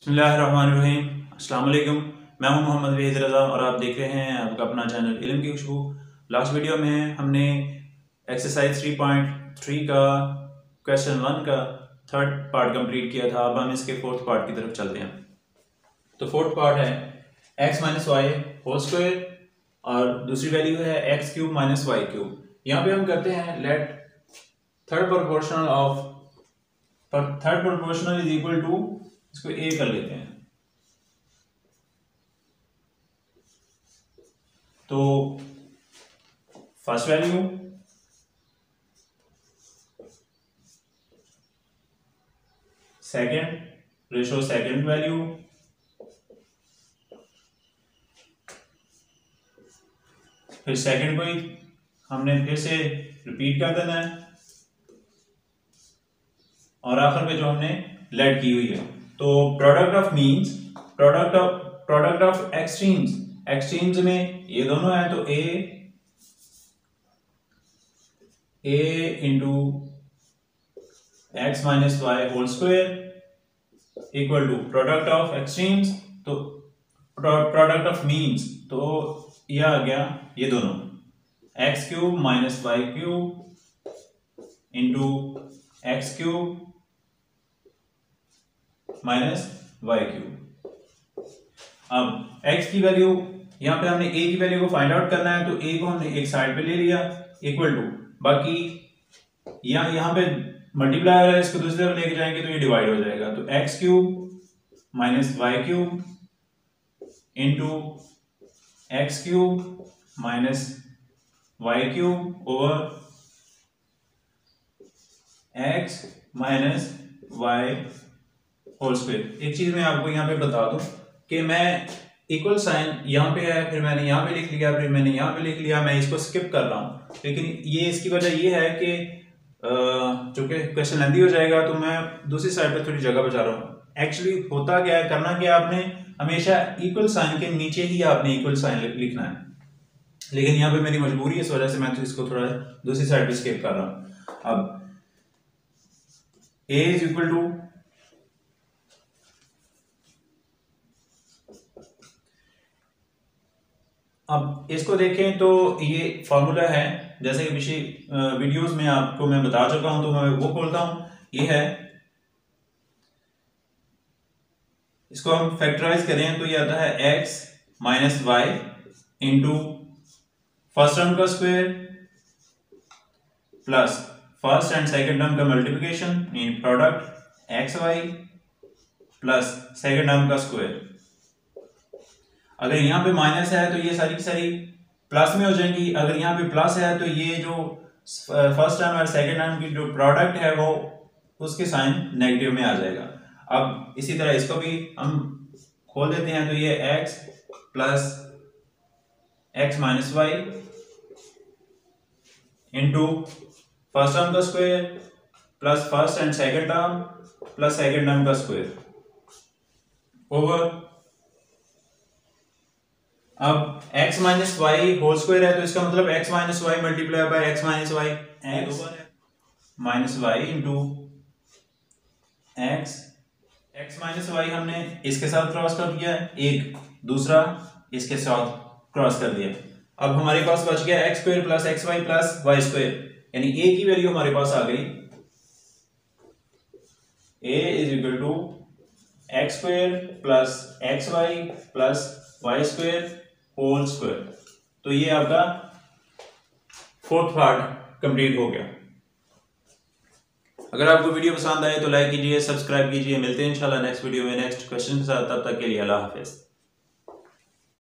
बिस्मिल्लाहिर्रहमानिर्रहीम। अस्सलाम वालेकुम। मैं हूं मोहम्मद वहीद रज़ा और आप देख रहे हैं आपका अपना चैनल इल्म की खुशबू। लास्ट वीडियो में हमने एक्सरसाइज 3.3 का क्वेश्चन 1 का थर्ड पार्ट कंप्लीट किया था। अब हम इसके फोर्थ पार्ट की तरफ चलते हैं। तो फोर्थ पार्ट है x minus y whole square और दूसरी वैल्यू है x cube minus y cube. यहाँ पे हम करते हैं let third proportional is equal to, इसको a कर लेते हैं। तो first value second ratio second value फिर सेकंड को ही हमने फिर से रिपीट कर देना है और आखिर में जो हमने लेट की हुई है। तो product of means product of extremes में ये दोनों है। तो a into x minus y whole square equal to product of extremes, तो प्रोडक्ट ऑफ मीन्स, तो यह आ गया ये दोनों x cube minus y cube into x cube minus y cube. अब x की वैल्यू यहां पे हमने a की वैल्यू को फाइंड आउट करना है, तो a को हमने एक साइड पे ले लिया इक्वल टू, बाकी यहां पे मल्टीप्लाई है, इसको दूसरी तरफ लेके जाएंगे तो ये डिवाइड हो जाएगा। तो x cube minus y cube into x cube minus y cube over x minus y whole square. एक चीज मैं आपको यहाँ पे बता दूं कि मैं इक्वल साइन यहाँ पे है, फिर मैंने यहाँ पे लिख लिया, फिर मैंने यहाँ पे लिख लिया, मैं इसको स्किप कर रहा हूँ। लेकिन ये इसकी वजह ये है कि चूंकि क्वेश्चन लेंदी हो जाएगा तो मैं दूसरी साइड पे थोड़ी जगह बचा रहा हूँ। एक्चुअली होता क्या है, करना क्या, आपने हमेशा इक्वल साइन के नीचे ही आपने इक्वल साइन लिखना है, लेकिन यहाँ पे मेरी मजबूरी है, इस वजह से मैं तो इसको थोड़ा दूसरी साइड पे स्किप कर रहा हूँ। अब a इज इक्वल टू अब इसको देखें तो ये फॉर्मूला है, जैसे कि पिछली वीडियोस में आपको मैं बता चुका हूं, तो मैं वो खोलता हूं। ये है, इसको हम फैक्टराइज करें तो ये आता है x minus y into first term का square plus first and second term का multiplication mean product x y plus second term का स्क्वायर। अगर यहाँ पे माइनस है तो ये सारी की सारी प्लस में हो जाएंगी, अगर यहाँ पे प्लस है तो ये जो फर्स्ट टर्म और सेकंड टर्म की जो प्रोडक्ट है वो उसके साइन नेगेटिव में आ जाएगा। अब इसी तरह इसको भी हम खोल देते हैं, तो ये x plus x minus y into first term का square plus first and second term plus second term का स्क्वायर ओवर, अब x minus y whole square है तो इसका मतलब x minus y multiply by x minus y, x minus y into x minus y हमने इसके साथ cross कर दिया, एक दूसरा इसके साथ क्रॉस कर दिया। अब हमारे पास बच गया x square plus x y plus y square, यानी a की वैल्यू हमारे पास आ गई a is equal to x square plus x y plus y square whole square. तो ये आपका फोर्थ पार्ट कंप्लीट हो गया। अगर आपको वीडियो पसंद आए तो लाइक कीजिए, सब्सक्राइब कीजिए। मिलते हैं इंशाल्लाह नेक्स्ट वीडियो में नेक्स्ट क्वेश्चन के साथ। तब तक के लिए अल्लाह हाफिज।